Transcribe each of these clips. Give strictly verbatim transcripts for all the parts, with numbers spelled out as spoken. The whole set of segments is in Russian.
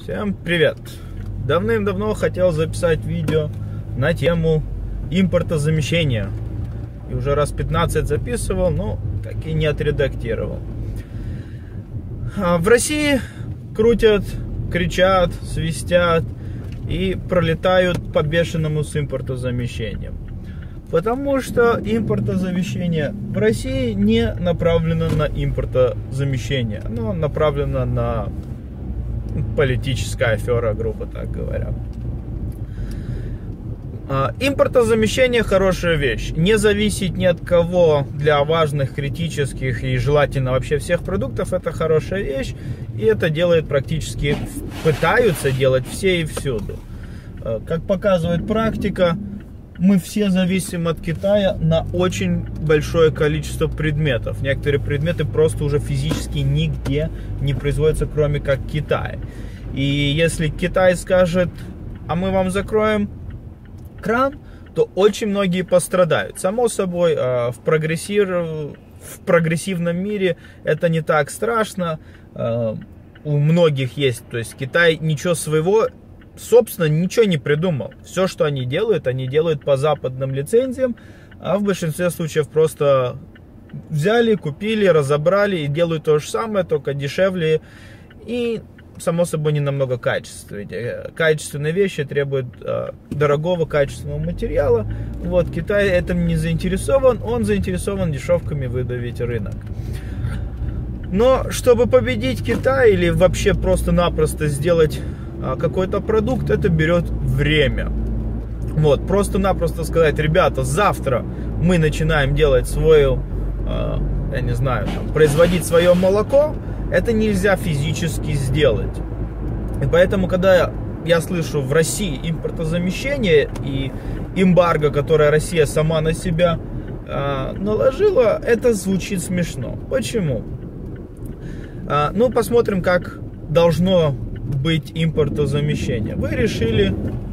Всем привет! Давным-давно хотел записать видео на тему импортозамещения. И уже раз пятнадцать записывал, но так и не отредактировал. В России крутят, кричат, свистят и пролетают по бешеному с импортозамещением. Потому что импортозамещение в России не направлено на импортозамещение. Оно направлено на политическая афера, грубо так говоря. Импортозамещение хорошая вещь. Не зависеть ни от кого для важных, критических и желательно вообще всех продуктов — это хорошая вещь. И это делает практически, пытаются делать все и всюду. Как показывает практика, мы все зависим от Китая на очень большое количество предметов. Некоторые предметы просто уже физически нигде не производятся, кроме как в Китае. И если Китай скажет: а мы вам закроем кран, то очень многие пострадают. Само собой, в, прогрессив... в прогрессивном мире это не так страшно. У многих есть, то есть Китай ничего своего, собственно, ничего не придумал. Все, что они делают, они делают по западным лицензиям, а в большинстве случаев просто взяли, купили, разобрали и делают то же самое, только дешевле и, само собой, не намного качественнее. Качественные вещи требуют э, дорогого качественного материала. Вот, Китай этим не заинтересован, он заинтересован дешевками выдавить рынок. Но чтобы победить Китай или вообще просто-напросто сделать какой-то продукт, это берет время. Вот, просто-напросто сказать: ребята, завтра мы начинаем делать свою, э, я не знаю, там, производить свое молоко, это нельзя физически сделать. И поэтому, когда я, я слышу в России импортозамещение и эмбарго, которое Россия сама на себя э, наложила, это звучит смешно. Почему? Э, ну, посмотрим, как должно быть импортозамещение. Вы решили,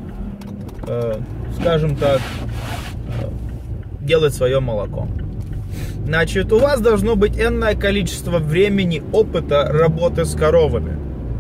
э, скажем так, э, делать свое молоко. Значит, у вас должно быть энное количество времени, опыта работы с коровами.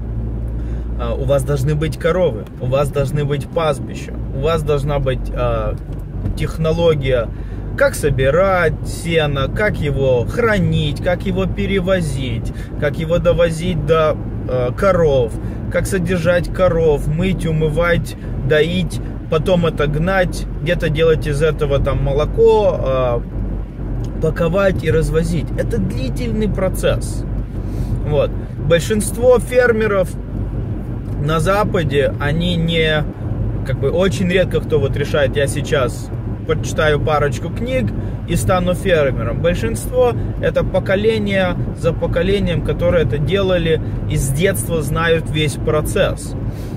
Э, у вас должны быть коровы, у вас должны быть пастбища, у вас должна быть э, технология, как собирать сено, как его хранить, как его перевозить, как его довозить до э, коров, как содержать коров, мыть, умывать, доить, потом это гнать, где-то делать из этого там молоко, э, паковать и развозить. Это длительный процесс. Вот. Большинство фермеров на Западе, они не, как бы, очень редко кто вот решает: я сейчас прочитаю парочку книг и стану фермером. Большинство это поколение за поколением, которые это делали и с детства знают весь процесс.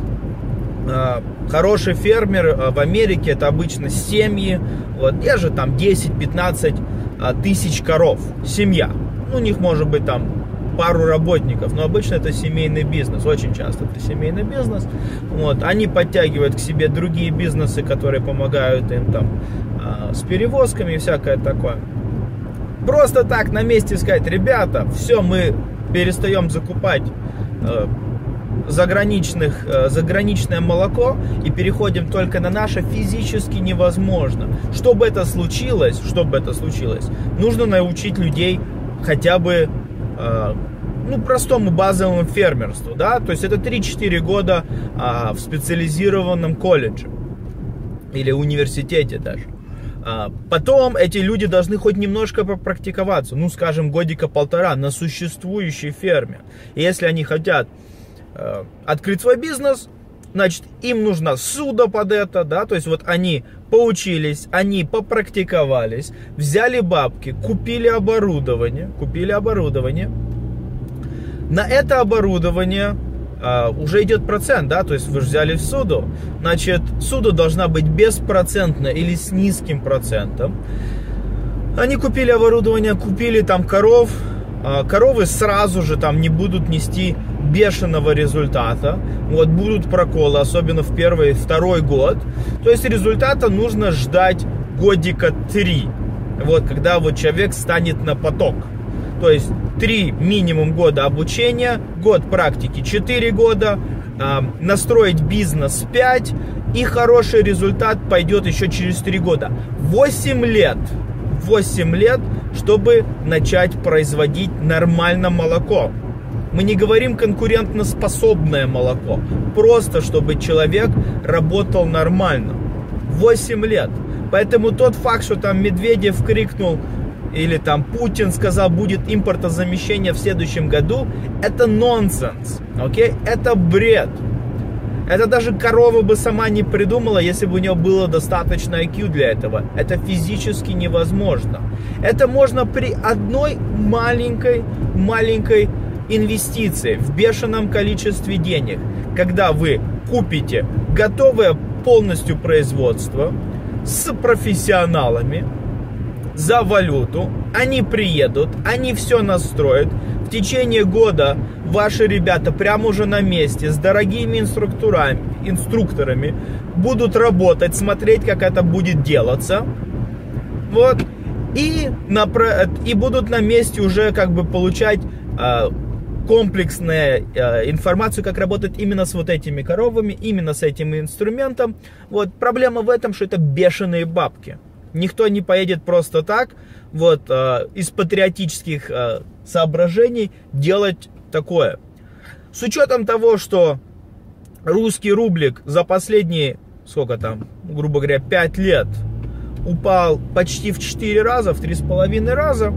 Хороший фермер в Америке — это обычно семьи, вот, где же там десять-пятнадцать тысяч коров, семья. Ну, у них может быть там пару работников, но обычно это семейный бизнес, очень часто это семейный бизнес. Вот, они подтягивают к себе другие бизнесы, которые помогают им там э, с перевозками и всякое такое. Просто так на месте сказать: ребята, все, мы перестаем закупать э, заграничных, э, заграничное молоко и переходим только на наше, физически невозможно. Чтобы это случилось, чтобы это случилось, нужно научить людей хотя бы ну, простому базовому фермерству, да, то есть это три-четыре года а, в специализированном колледже или университете даже. А, потом эти люди должны хоть немножко попрактиковаться, ну, скажем, годика полтора на существующей ферме. И если они хотят а, открыть свой бизнес, значит, им нужно ссуда под это, да, то есть вот они поучились, они попрактиковались, взяли бабки, купили оборудование, купили оборудование. На это оборудование а, уже идет процент, да, то есть вы же взяли в суду, значит, суда должна быть беспроцентная или с низким процентом. Они купили оборудование, купили там коров, а, коровы сразу же там не будут нести бешеного результата, вот, будут проколы, особенно в первый и второй год, то есть результата нужно ждать годика три, вот, когда вот человек станет на поток. То есть три минимум года обучения, год практики четыре года, э, настроить бизнес пять, и хороший результат пойдет еще через три года. восемь лет. восемь лет, чтобы начать производить нормально молоко. Мы не говорим конкурентоспособное молоко. Просто, чтобы человек работал нормально. восемь лет. Поэтому тот факт, что там Медведев крикнул, или там Путин сказал, будет импортозамещение в следующем году, это нонсенс. Окей? Это бред. Это даже корова бы сама не придумала, если бы у нее было достаточно ай кью для этого. Это физически невозможно. Это можно при одной маленькой, маленькой инвестиции в бешеном количестве денег. Когда вы купите готовое полностью производство с профессионалами за валюту, они приедут, они все настроят. В течение года ваши ребята прямо уже на месте с дорогими инструкторами, инструкторами будут работать, смотреть, как это будет делаться. Вот. И, на, и будут на месте уже как бы получать э, комплексную э, информацию, как работать именно с вот этими коровами, именно с этим инструментом. Вот. Проблема в этом, что это бешеные бабки. Никто не поедет просто так, вот, э, из патриотических э, соображений делать такое. С учетом того, что русский рублик за последние, сколько там, грубо говоря, пять лет упал почти в четыре раза, в три с половиной раза,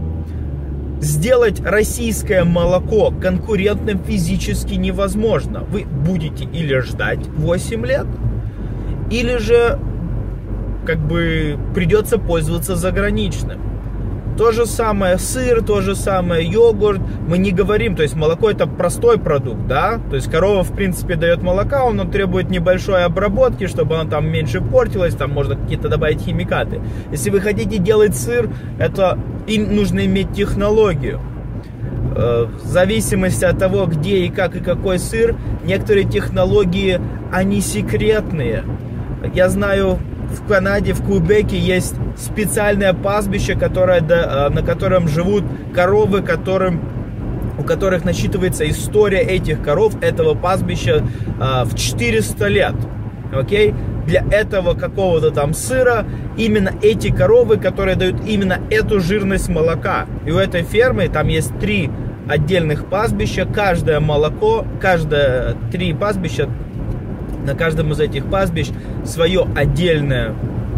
сделать российское молоко конкурентным физически невозможно. Вы будете или ждать восемь лет, или же как бы придется пользоваться заграничным. То же самое сыр, то же самое йогурт. Мы не говорим, то есть молоко это простой продукт, да? То есть корова в принципе дает молока, он, он требует небольшой обработки, чтобы он там меньше портилось, там можно какие-то добавить химикаты. Если вы хотите делать сыр, это им нужно иметь технологию. В зависимости от того, где и как и какой сыр, некоторые технологии, они секретные. Я знаю, в Канаде, в Квебеке есть специальное пастбище, которое, на котором живут коровы, которым, у которых насчитывается история этих коров, этого пастбища в четыреста лет. Окей? Для этого какого-то там сыра именно эти коровы, которые дают именно эту жирность молока. И у этой фермы там есть три отдельных пастбища, каждое молоко, каждое три пастбища. На каждом из этих пастбищ свое отдельное,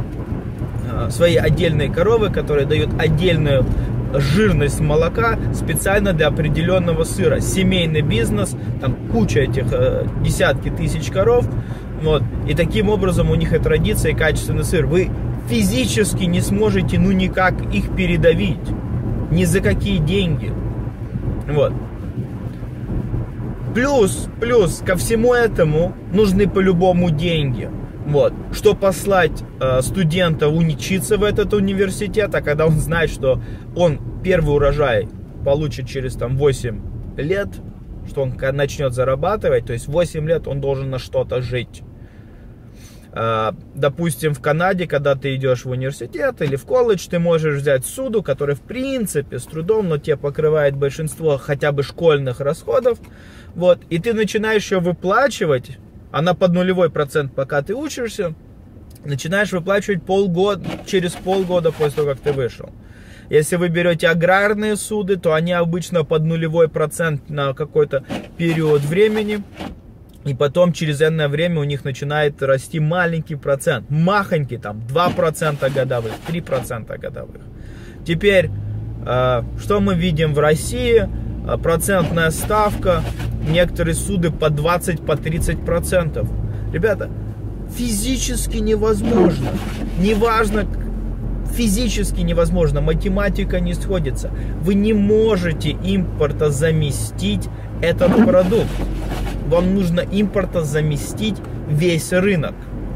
свои отдельные коровы, которые дают отдельную жирность молока специально для определенного сыра. Семейный бизнес, там куча этих, десятки тысяч коров. Вот, и таким образом у них и традиция, и качественный сыр. Вы физически не сможете, ну никак их передавить. Ни за какие деньги. Вот. Плюс, плюс ко всему этому нужны по-любому деньги. Вот. Что послать э, студента учиться в этот университет, а когда он знает, что он первый урожай получит через там, восемь лет, что он начнет зарабатывать, то есть восемь лет он должен на что-то жить. Э, допустим, в Канаде, когда ты идешь в университет или в колледж, ты можешь взять суду, который в принципе с трудом, но тебе покрывает большинство хотя бы школьных расходов. Вот, и ты начинаешь ее выплачивать, она под нулевой процент, пока ты учишься, начинаешь выплачивать полгода, через полгода после того, как ты вышел. Если вы берете аграрные суды, то они обычно под нулевой процент на какой-то период времени, и потом через энное время у них начинает расти маленький процент, махонький, там два процента годовых, три процента годовых. Теперь, э, что мы видим в России? Процентная ставка, некоторые суды по двадцать, по тридцать процентов. Ребята, физически невозможно. Неважно, физически невозможно. Математика не сходится. Вы не можете импортозаместить этот продукт. Вам нужно импортозаместить весь рынок.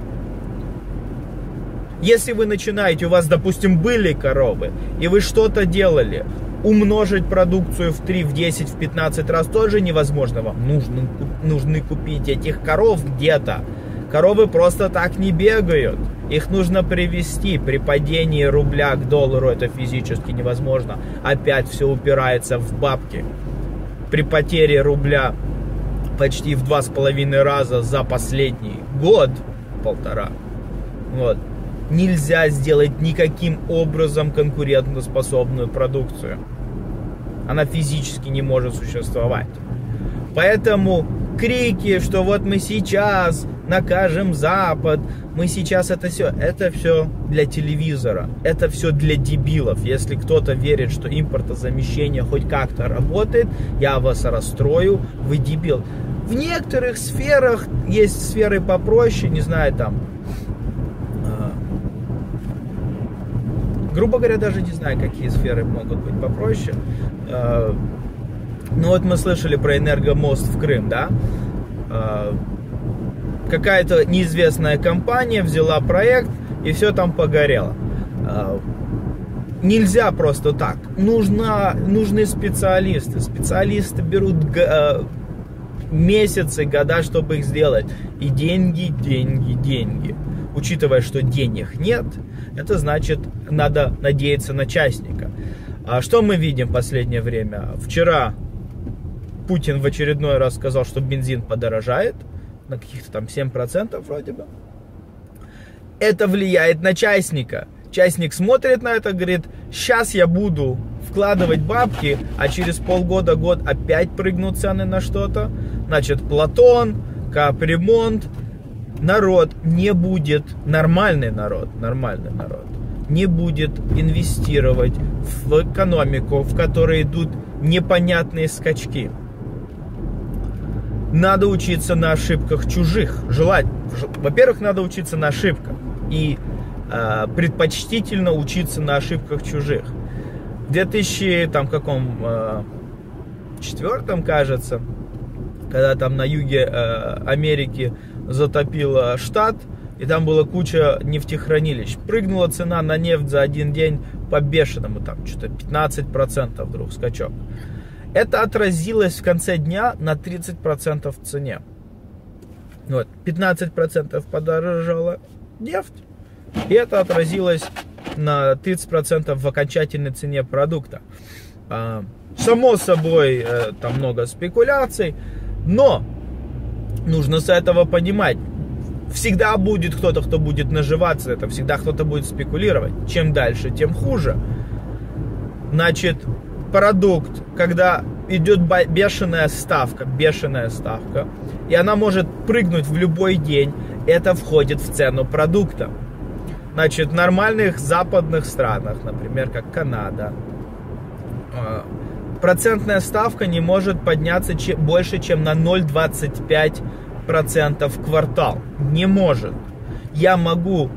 Если вы начинаете, у вас, допустим, были коровы, и вы что-то делали, умножить продукцию в три, в десять, в пятнадцать раз тоже невозможно. Вам нужно, нужно купить этих коров где-то. Коровы просто так не бегают. Их нужно привезти. При падении рубля к доллару это физически невозможно. Опять все упирается в бабки. При потере рубля почти в два с половиной раза за последний год, полтора. Вот. Нельзя сделать никаким образом конкурентоспособную продукцию. Она физически не может существовать. Поэтому крики, что вот мы сейчас накажем Запад, мы сейчас это все, это все для телевизора, это все для дебилов. Если кто-то верит, что импортозамещение хоть как-то работает, я вас расстрою, вы дебил. В некоторых сферах есть сферы попроще, не знаю, там, э, грубо говоря, даже не знаю, какие сферы могут быть попроще. Э, ну вот мы слышали про энергомост в Крым, да? Э, какая-то неизвестная компания взяла проект, и все там погорело. Э, нельзя просто так. Нужна, нужны специалисты. Специалисты берут... Э, месяцы, года, чтобы их сделать. И деньги, деньги, деньги. Учитывая, что денег нет, это значит, надо надеяться на частника. А что мы видим в последнее время? Вчера Путин в очередной раз сказал, что бензин подорожает на каких-то там семь процентов вроде бы. Это влияет на частника. Частник смотрит на это, говорит, сейчас я буду вкладывать бабки, а через полгода-год опять прыгнут цены на что-то. Значит, Платон, капремонт, народ не будет, нормальный народ, нормальный народ, не будет инвестировать в экономику, в которой идут непонятные скачки. Надо учиться на ошибках чужих. Желать, во-первых, надо учиться на ошибках. И э, предпочтительно учиться на ошибках чужих. В две тысячи четвёртом, кажется, когда там на юге э, Америки затопило штат, и там была куча нефтехранилищ. Прыгнула цена на нефть за один день по бешеному, там что-то пятнадцать процентов вдруг скачок. Это отразилось в конце дня на тридцать процентов в цене. Вот, пятнадцать процентов подорожала нефть, и это отразилось на тридцать процентов в окончательной цене продукта. Само собой, там много спекуляций, но нужно с этого понимать, всегда будет кто-то, кто будет наживаться, это всегда кто-то будет спекулировать. Чем дальше, тем хуже. Значит, продукт, когда идет бешеная ставка, бешеная ставка, и она может прыгнуть в любой день, это входит в цену продукта. Значит, в нормальных западных странах, например, как Канада, процентная ставка не может подняться больше, чем на ноль целых двадцать пять сотых процента в квартал. Не может. Я могу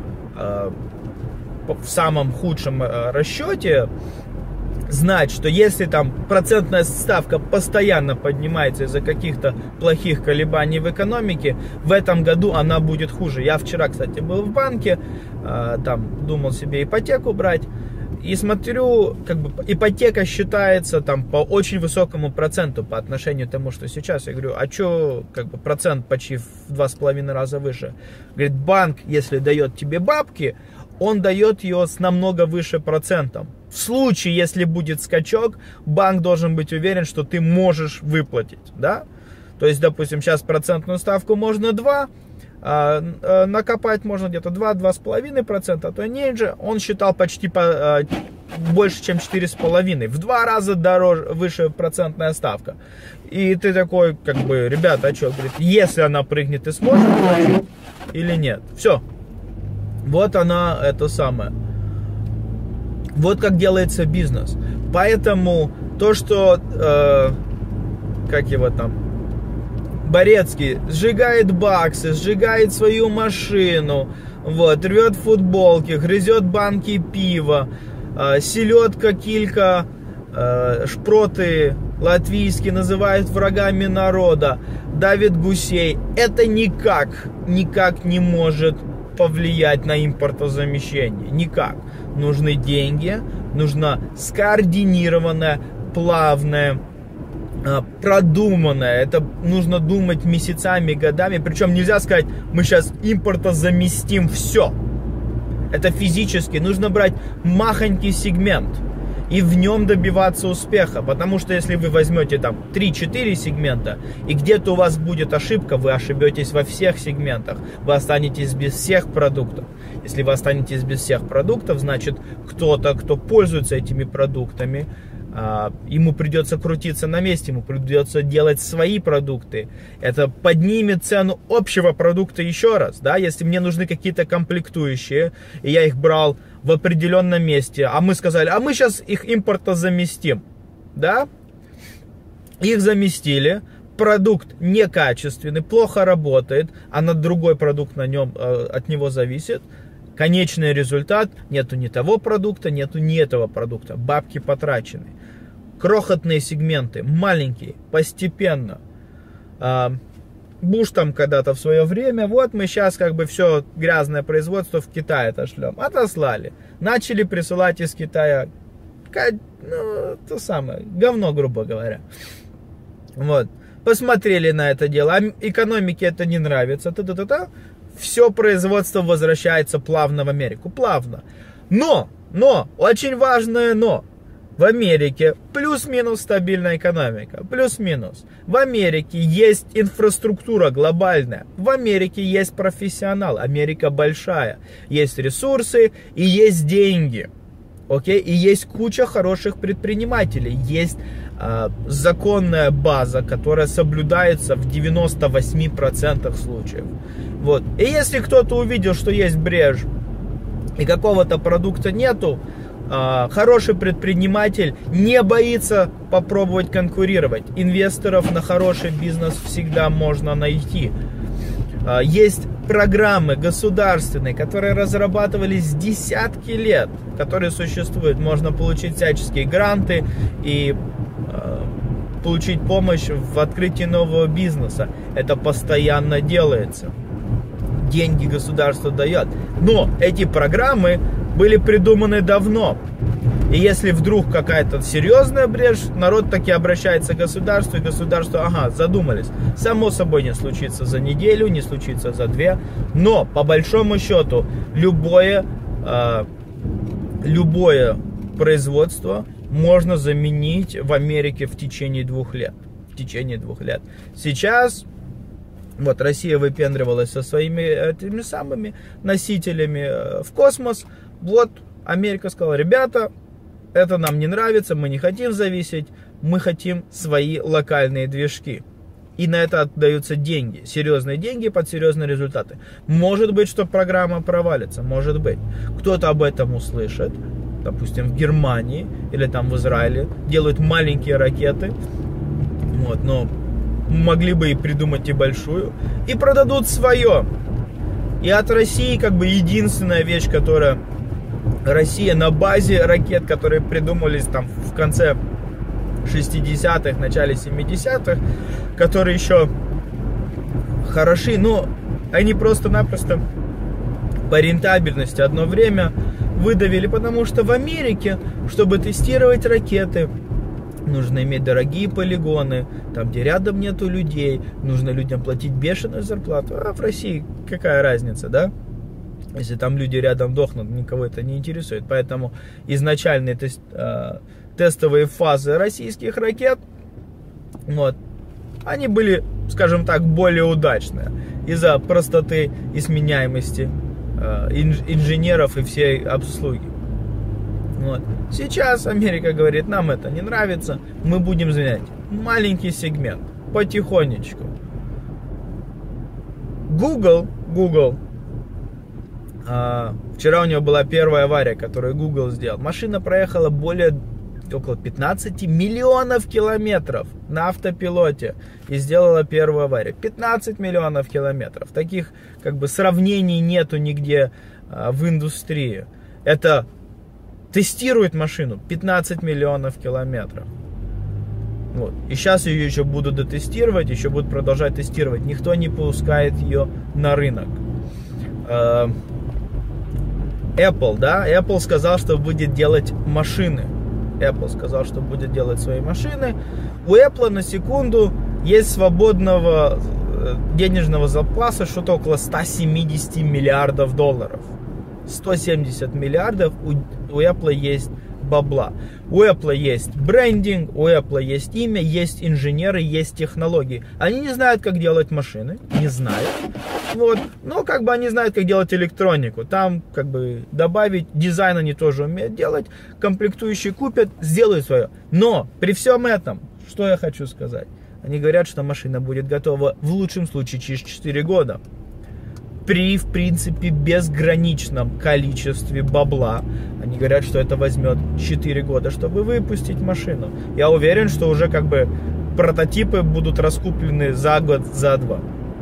в самом худшем расчете знать, что если там процентная ставка постоянно поднимается из-за каких-то плохих колебаний в экономике, в этом году она будет хуже. Я вчера, кстати, был в банке, там думал себе ипотеку брать, и смотрю, как бы ипотека считается там по очень высокому проценту по отношению к тому, что сейчас. Я говорю, а что, как бы процент почти в два с половиной раза выше? Говорит, банк, если дает тебе бабки, он дает ее с намного выше процентом. В случае, если будет скачок, банк должен быть уверен, что ты можешь выплатить, да? То есть, допустим, сейчас процентную ставку можно два, а, а, накопать можно где-то два-два с половиной процента, а то ниже. Он считал почти по, а, больше, чем четыре с половиной. В два раза дороже, выше процентная ставка. И ты такой, как бы, ребята, а что? Говорит, если она прыгнет, ты сможешь платить или нет? Все. Вот она, это самое. Вот как делается бизнес. Поэтому то, что, э, как его там, Борецкий сжигает баксы, сжигает свою машину, вот, рвет футболки, грызет банки пива, э, селедка, килька, э, шпроты латвийские называют врагами народа, давит гусей. Это никак, никак не может повлиять на импортозамещение. Никак. Нужны деньги, нужна скоординированная, плавная, продуманная. Это нужно думать месяцами, годами. Причем нельзя сказать, мы сейчас импортозаместим все. Это физически. Нужно брать махонький сегмент. и в нем добиваться успеха. Потому что если вы возьмете там три-четыре сегмента, и где-то у вас будет ошибка, вы ошибетесь во всех сегментах, вы останетесь без всех продуктов. Если вы останетесь без всех продуктов, значит кто-то, кто пользуется этими продуктами, ему придется крутиться на месте, ему придется делать свои продукты. Это поднимет цену общего продукта еще раз, да, если мне нужны какие-то комплектующие, и я их брал в определенном месте, а мы сказали, а мы сейчас их импорта заместим, да, их заместили, продукт некачественный, плохо работает, а на другой продукт на нем, от него зависит. Конечный результат, нету ни того продукта, нету ни этого продукта. Бабки потрачены. Крохотные сегменты, маленькие, постепенно. Буш там когда-то в свое время, вот мы сейчас как бы все грязное производство в Китай отошлем. Отослали. Начали присылать из Китая, ну, то самое, говно, грубо говоря. Вот. Посмотрели на это дело, а экономике это не нравится. Та-та-та-та. Все производство возвращается плавно в Америку. Плавно. Но, но, очень важное но. В Америке плюс-минус стабильная экономика. Плюс-минус. В Америке есть инфраструктура глобальная. В Америке есть профессионал. Америка большая. Есть ресурсы и есть деньги. Окей? И есть куча хороших предпринимателей. Есть э, законная база, которая соблюдается в девяноста восьми процентах случаев. Вот. И если кто-то увидел, что есть брешь и какого-то продукта нету, э, хороший предприниматель не боится попробовать конкурировать. Инвесторов на хороший бизнес всегда можно найти. Э, есть программы государственные, которые разрабатывались десятки лет, которые существуют. Можно получить всяческие гранты и э, получить помощь в открытии нового бизнеса. Это постоянно делается. Деньги государство дает. Но эти программы были придуманы давно. И если вдруг какая-то серьезная брешь, народ таки обращается к государству, и государство, ага, задумались. Само собой не случится за неделю, не случится за две. Но, по большому счету, любое, э, любое производство можно заменить в Америке в течение двух лет. В течение двух лет. Сейчас... Вот Россия выпендривалась со своими этими самыми носителями в космос. Вот Америка сказала, ребята, это нам не нравится, мы не хотим зависеть, мы хотим свои локальные движки. И на это отдаются деньги, серьезные деньги под серьезные результаты. Может быть, что программа провалится, может быть. Кто-то об этом услышит, допустим, в Германии или там в Израиле, делают маленькие ракеты, вот, но могли бы и придумать и большую, и продадут свое. И от России как бы единственная вещь, которая Россия на базе ракет, которые придумались там в конце шестидесятых, начале семидесятых, которые еще хороши, но они просто-напросто по рентабельности одно время выдавили, потому что в Америке, чтобы тестировать ракеты, нужно иметь дорогие полигоны, там, где рядом нету людей, нужно людям платить бешеную зарплату. А в России какая разница, да? Если там люди рядом дохнут, никого это не интересует. Поэтому изначальные тест, э, тестовые фазы российских ракет, вот, они были, скажем так, более удачные из-за простоты и сменяемости э, инж, инженеров и всей обслуги. Вот. Сейчас Америка говорит, нам это не нравится, мы будем заменять маленький сегмент, потихонечку. Google, Google, а, вчера у него была первая авария, которую Google сделал. Машина проехала более, около пятнадцати миллионов километров на автопилоте и сделала первую аварию. пятнадцать миллионов километров. Таких как бы сравнений нету нигде а, в индустрии. Это тестирует машину пятнадцать миллионов километров. Вот. И сейчас ее еще будут дотестировать, еще будут продолжать тестировать. Никто не пускает ее на рынок. Apple, да, Apple сказал, что будет делать машины. Apple сказал, что будет делать свои машины. У Apple на секунду есть свободного денежного запаса что-то около ста семидесяти миллиардов долларов. сто семьдесят миллиардов у, у Apple есть бабла. У Apple есть брендинг, у Apple есть имя, есть инженеры, есть технологии. Они не знают, как делать машины, не знают. Вот. Но как бы они знают, как делать электронику. Там как бы добавить, дизайн они тоже умеют делать, комплектующие купят, сделают свое. Но при всем этом, что я хочу сказать? Они говорят, что машина будет готова в лучшем случае через четыре года. При, в принципе, безграничном количестве бабла. Они говорят, что это возьмет четыре года, чтобы выпустить машину. Я уверен, что уже как бы прототипы будут раскуплены за год, за два.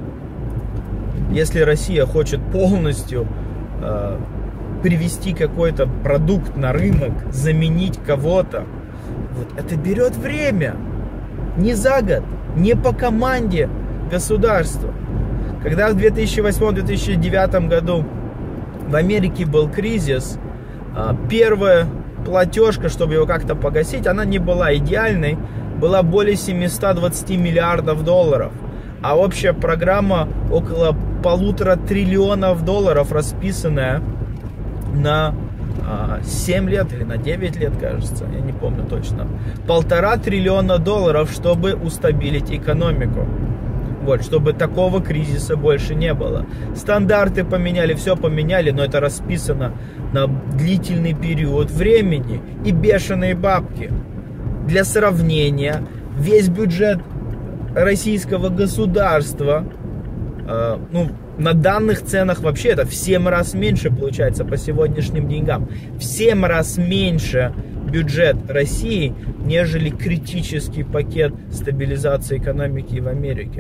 Если Россия хочет полностью э, привести какой-то продукт на рынок, заменить кого-то, вот это берет время. Не за год, не по команде государства. Когда в две тысячи восьмом — две тысячи девятом году в Америке был кризис, первая платежка, чтобы его как-то погасить, она не была идеальной, была более семисот двадцати миллиардов долларов. А общая программа около полутора триллионов долларов, расписанная на семь лет или на девять лет, кажется, я не помню точно. Полтора триллиона долларов, чтобы устабилить экономику. Вот, чтобы такого кризиса больше не было. Стандарты поменяли, все поменяли, но это расписано на длительный период времени и бешеные бабки. Для сравнения, весь бюджет российского государства, э, ну, на данных ценах вообще это в семь раз меньше получается по сегодняшним деньгам. В семь раз меньше бюджет России, нежели критический пакет стабилизации экономики в Америке.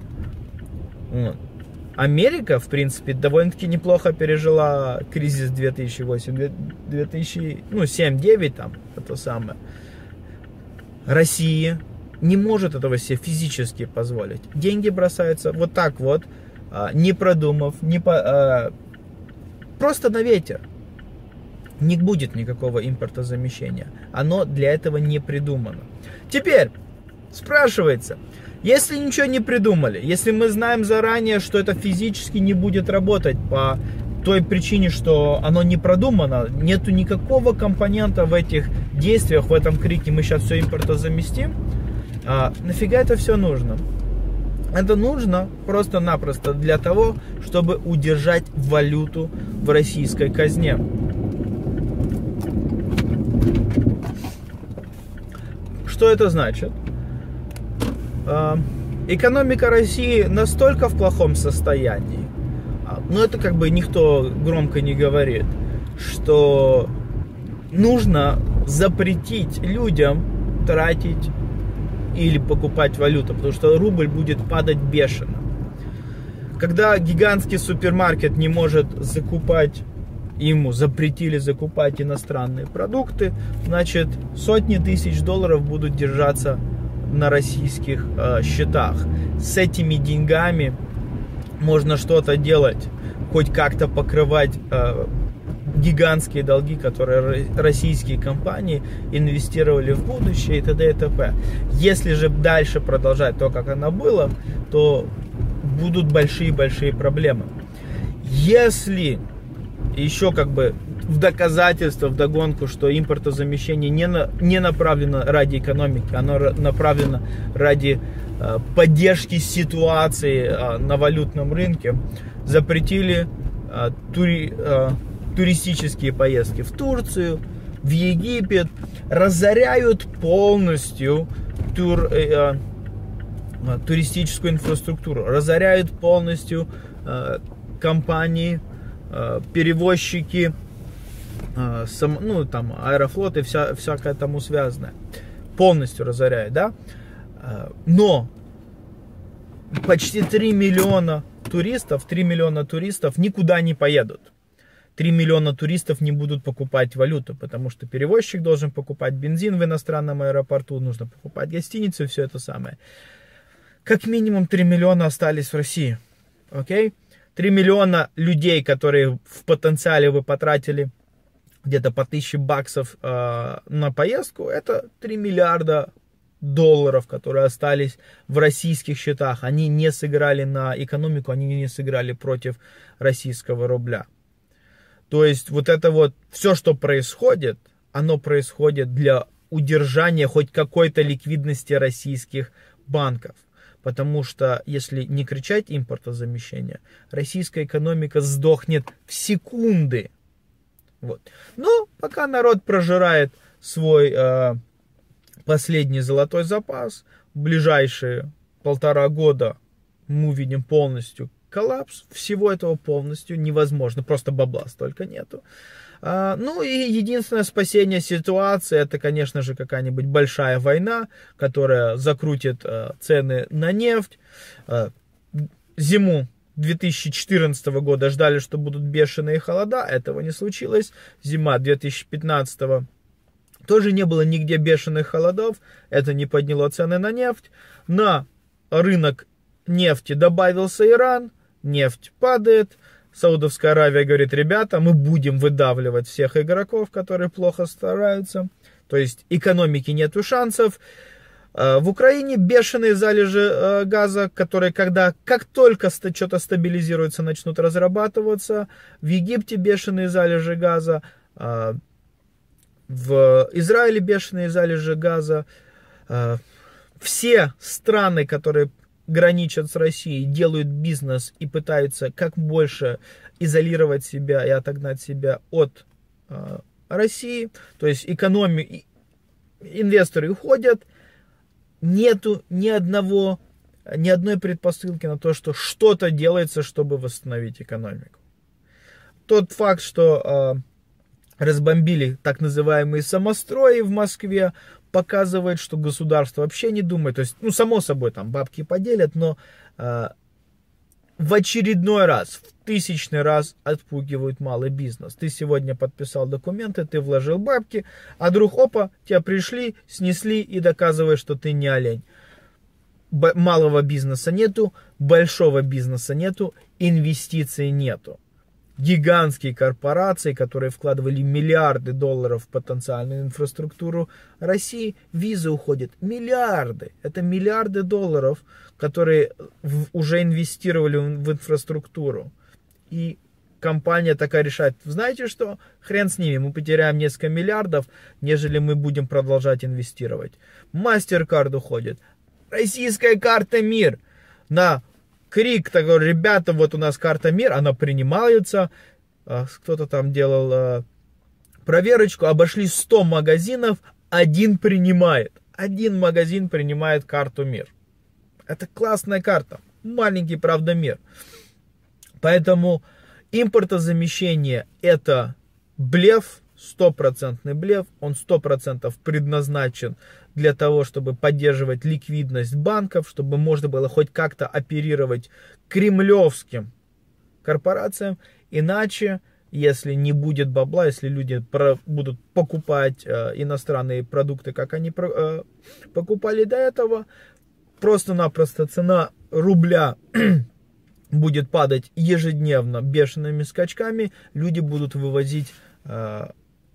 Вот. Америка, в принципе, довольно-таки неплохо пережила кризис две тысячи восьмого, две тысячи семь-девять, там, это самое. Россия не может этого себе физически позволить. Деньги бросаются вот так вот, не продумав, не по, а, просто на ветер. Не будет никакого импортозамещения. Оно для этого не придумано. Теперь спрашивается, если ничего не придумали, если мы знаем заранее, что это физически не будет работать по той причине, что оно не продумано, нету никакого компонента в этих действиях, в этом крике мы сейчас все импортозаместим, а, нафига это все нужно? Это нужно просто-напросто для того, чтобы удержать валюту в российской казне. Что это значит? Экономика России настолько в плохом состоянии, но это как бы никто громко не говорит, что нужно запретить людям тратить или покупать валюту, потому что рубль будет падать бешено. Когда гигантский супермаркет не может закупать, ему запретили закупать иностранные продукты, значит сотни тысяч долларов будут держаться на российских э, счетах. С этими деньгами можно что-то делать, хоть как-то покрывать э, гигантские долги, которые российские компании инвестировали в будущее и т.д. и т.п. Если же дальше продолжать то, как оно было, то будут большие-большие проблемы. Если еще как бы в доказательство, в догонку, что импортозамещение не, на, не направлено ради экономики, оно направлено ради э, поддержки ситуации э, на валютном рынке, запретили э, тури, э, туристические поездки в Турцию, в Египет, разоряют полностью тур, э, э, туристическую инфраструктуру, разоряют полностью э, компании, э, перевозчики, э, сам, ну там Аэрофлот и вся, всякое тому связанное, полностью разоряют, да? Э, но почти три миллиона туристов, три миллиона туристов никуда не поедут. три миллиона туристов не будут покупать валюту, потому что перевозчик должен покупать бензин в иностранном аэропорту, нужно покупать гостиницу и все это самое. Как минимум три миллиона остались в России. Окей? три миллиона людей, которые в потенциале вы потратили где-то по тысяче баксов э, на поездку, это три миллиарда долларов, которые остались в российских счетах. Они не сыграли на экономику, они не сыграли против российского рубля. То есть вот это вот все, что происходит, оно происходит для удержания хоть какой-то ликвидности российских банков. Потому что если не кричать импортозамещение, российская экономика сдохнет в секунды. Вот. Но пока народ прожирает свой э, последний золотой запас, в ближайшие полтора года мы увидим полностью коллапс. Всего этого полностью невозможно, просто бабла столько нету. А, ну и единственное спасение ситуации, это, конечно же, какая-нибудь большая война, которая закрутит а, цены на нефть. А, зиму две тысячи четырнадцатого года ждали, что будут бешеные холода, этого не случилось. Зима две тысячи пятнадцатого тоже не было нигде бешеных холодов, это не подняло цены на нефть. На рынок нефти добавился Иран, нефть падает. Саудовская Аравия говорит: ребята, мы будем выдавливать всех игроков, которые плохо стараются. То есть экономики нету шансов. В Украине бешеные залежи газа, которые, когда, как только что-то стабилизируется, начнут разрабатываться. В Египте бешеные залежи газа. В Израиле бешеные залежи газа. Все страны, которые граничат с Россией, делают бизнес и пытаются как больше изолировать себя и отогнать себя от э, России. То есть экономи... инвесторы уходят. Нету ни одного, ни одной предпосылки на то, что что-то делается, чтобы восстановить экономику. Тот факт, что э, разбомбили так называемые самострои в Москве, показывает, что государство вообще не думает. То есть, ну, само собой, там бабки поделят, но э, в очередной раз, в тысячный раз отпугивают малый бизнес. Ты сегодня подписал документы, ты вложил бабки, а вдруг, опа, тебя пришли, снесли и доказывают, что ты не олень. Б- малого бизнеса нету, большого бизнеса нету, инвестиций нету. Гигантские корпорации, которые вкладывали миллиарды долларов в потенциальную инфраструктуру России, визы уходят. Миллиарды. Это миллиарды долларов, которые в, уже инвестировали в, в инфраструктуру. И компания такая решает: знаете что, хрен с ними, мы потеряем несколько миллиардов, нежели мы будем продолжать инвестировать. MasterCard уходит. Российская карта МИР на крик такой: ребята, вот у нас карта МИР, она принимается. Кто-то там делал проверочку, обошли сто магазинов, один принимает. Один магазин принимает карту МИР. Это классная карта. Маленький, правда, мир. Поэтому импортозамещение — это блеф, стопроцентный блеф. Он сто процентов предназначен для того, чтобы поддерживать ликвидность банков, чтобы можно было хоть как-то оперировать кремлевским корпорациям. Иначе, если не будет бабла, если люди про, будут покупать э, иностранные продукты, как они про, э, покупали до этого, просто-напросто цена рубля будет падать ежедневно бешеными скачками, люди будут вывозить, э,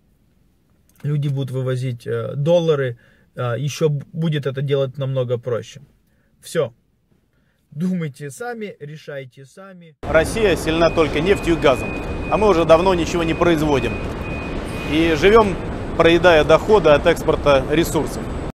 люди будут вывозить э, доллары, э, еще будет это делать намного проще. Все. Думайте сами, решайте сами. Россия сильна только нефтью и газом, а мы уже давно ничего не производим. И живем, проедая доходы от экспорта ресурсов.